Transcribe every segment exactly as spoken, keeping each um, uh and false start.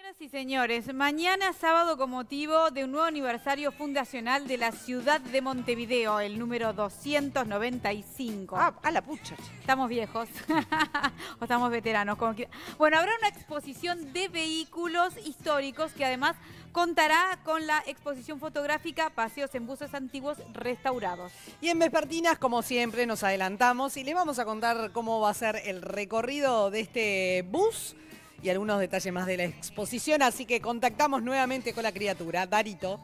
Señoras y señores, mañana sábado con motivo de un nuevo aniversario fundacional de la ciudad de Montevideo, el número doscientos noventa y cinco. Ah, a la pucha. Estamos viejos o estamos veteranos. Como que... Bueno, habrá una exposición de vehículos históricos que además contará con la exposición fotográfica Paseos en Buses Antiguos Restaurados. Y en Vespertinas, como siempre, nos adelantamos y les vamos a contar cómo va a ser el recorrido de este bus y algunos detalles más de la exposición, así que contactamos nuevamente con la criatura. Darito.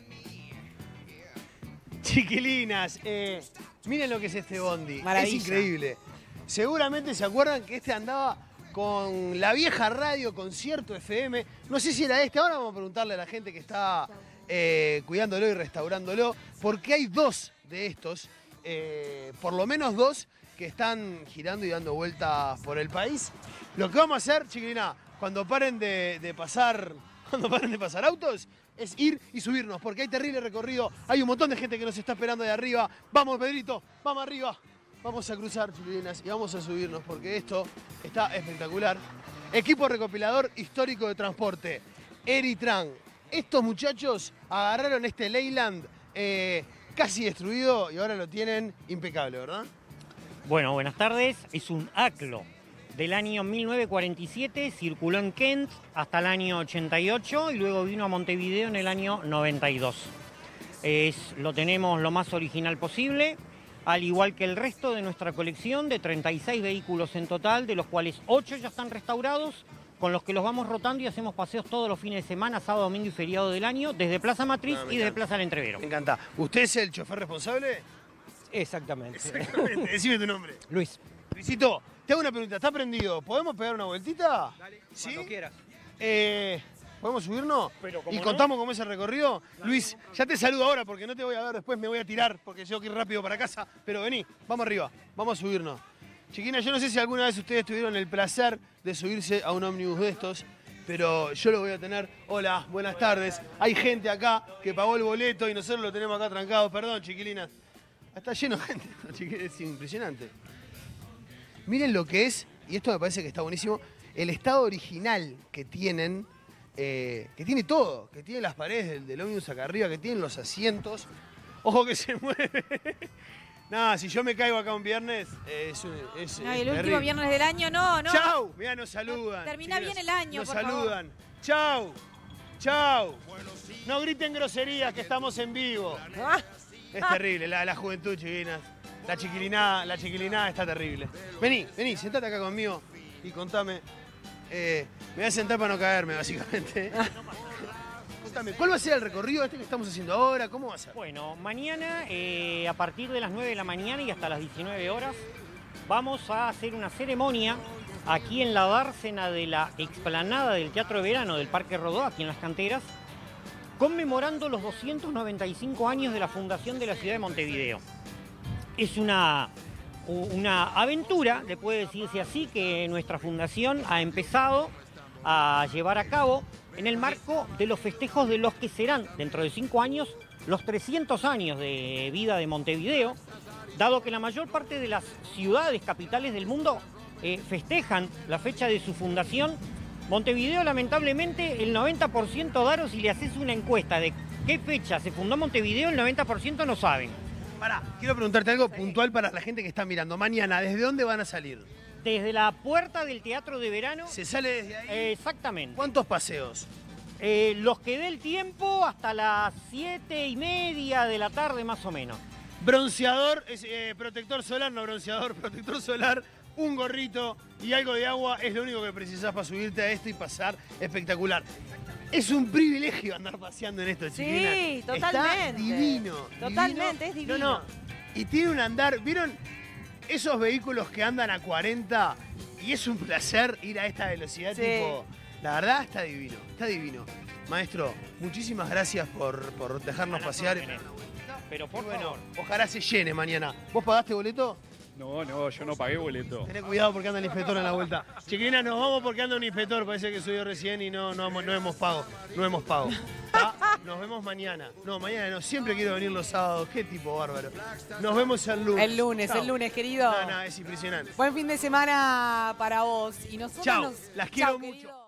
Chiquilinas, eh, miren lo que es este bondi. Maravilla. Es increíble. Seguramente se acuerdan que este andaba con la vieja radio Concierto F M. No sé si era este, ahora vamos a preguntarle a la gente que está eh, cuidándolo y restaurándolo, porque hay dos de estos, eh, por lo menos dos, que están girando y dando vueltas por el país. Lo que vamos a hacer, chiquilina, cuando paren de, de pasar, cuando paren de pasar autos, es ir y subirnos, porque hay terrible recorrido, hay un montón de gente que nos está esperando de arriba. Vamos, Pedrito, vamos arriba. Vamos a cruzar, chiquilinas, y vamos a subirnos, porque esto está espectacular. Equipo recopilador histórico de transporte, Eritran. Estos muchachos agarraron este Leyland eh, casi destruido y ahora lo tienen impecable, ¿verdad? Bueno, buenas tardes. Es un Aclo del año mil novecientos cuarenta y siete, circuló en Kent hasta el año ochenta y ocho y luego vino a Montevideo en el año noventa y dos. Es, lo tenemos lo más original posible, al igual que el resto de nuestra colección de treinta y seis vehículos en total, de los cuales ocho ya están restaurados, con los que los vamos rotando y hacemos paseos todos los fines de semana, sábado, domingo y feriado del año, desde Plaza Matriz No, y desde Plaza del Entrevero. Me encanta. ¿Usted es el chofer responsable? Exactamente. Exactamente. Decime tu nombre. Luis. Luisito, te hago una pregunta. ¿Está prendido? ¿Podemos pegar una vueltita? Dale, ¿Sí? cuando quieras. Eh, ¿Podemos subirnos? Pero, ¿cómo y no? contamos cómo es el recorrido. Luis, ya te saludo ahora porque no te voy a ver después, me voy a tirar porque tengo que ir rápido para casa. Pero vení, vamos arriba, vamos a subirnos. Chiquina, yo no sé si alguna vez ustedes tuvieron el placer de subirse a un ómnibus de estos, pero yo lo voy a tener. Hola, buenas tardes. Hay gente acá que pagó el boleto y nosotros lo tenemos acá trancado. Perdón, chiquilinas. Está lleno de gente, es impresionante. Miren lo que es, y esto me parece que está buenísimo, el estado original que tienen, eh, que tiene todo, que tiene las paredes del, del ómnibus acá arriba, que tienen los asientos. Ojo que se mueve. Nada, si yo me caigo acá un viernes, eh, es, es, No, es y el último terrible. viernes del año, no, no. ¡Chau! Mirá, nos saludan. Termina Chiquinas, bien el año, Nos por favor. saludan. ¡Chau! ¡Chau! No griten groserías que estamos en vivo. Es terrible, la, la juventud, chiquinas. La chiquilinada, la chiquilinada está terrible. Vení, vení, sentate acá conmigo y contame. Eh, me voy a sentar para no caerme, básicamente. Contame, ¿cuál va a ser el recorrido este que estamos haciendo ahora? ¿Cómo va a ser? Bueno, mañana eh, a partir de las nueve de la mañana y hasta las diecinueve horas vamos a hacer una ceremonia aquí en la dársena de la explanada del Teatro de Verano del Parque Rodó, aquí en Las Canteras, conmemorando los doscientos noventa y cinco años de la fundación de la ciudad de Montevideo. Es una, una aventura, le puede decirse así, que nuestra fundación ha empezado a llevar a cabo en el marco de los festejos de los que serán, dentro de cinco años, los trescientos años de vida de Montevideo, dado que la mayor parte de las ciudades capitales del mundo eh, festejan la fecha de su fundación. Montevideo, lamentablemente, el noventa por ciento, Daro, si le haces una encuesta de qué fecha se fundó Montevideo, el noventa por ciento no saben. Pará, quiero preguntarte algo puntual para la gente que está mirando. Mañana, ¿desde dónde van a salir? Desde la puerta del Teatro de Verano. ¿Se sale desde ahí? Eh, exactamente. ¿Cuántos paseos? Eh, los que dé el tiempo hasta las siete y media de la tarde, más o menos. Bronceador, es, eh, protector solar, no bronceador, protector solar, un gorrito y algo de agua es lo único que precisás para subirte a esto y pasar espectacular. Es un privilegio andar paseando en esto, chiquilina. Sí, totalmente. Está divino. Totalmente, divino. es divino. No, no. Y tiene un andar, ¿vieron esos vehículos que andan a cuarenta? Y es un placer ir a esta velocidad, Sí. tipo, la verdad está divino, está divino. Maestro, muchísimas gracias por, por dejarnos A las pasear. órdenes. Pero por Y bueno, favor. ojalá se llene mañana. ¿Vos pagaste boleto? No, no, yo no pagué boleto. Tené cuidado porque anda el inspector en la vuelta. Chiquilina, nos vamos porque anda un inspector, parece que subió recién y no, no, no hemos pago. No hemos pago. ¿Tá? Nos vemos mañana. No, mañana no, siempre quiero venir los sábados. Qué tipo bárbaro. Nos vemos el lunes. El lunes, Chau. el lunes, querido. No, no, es impresionante. Buen fin de semana para vos. Y nosotros Chau, nos... las quiero Chau, mucho. querido.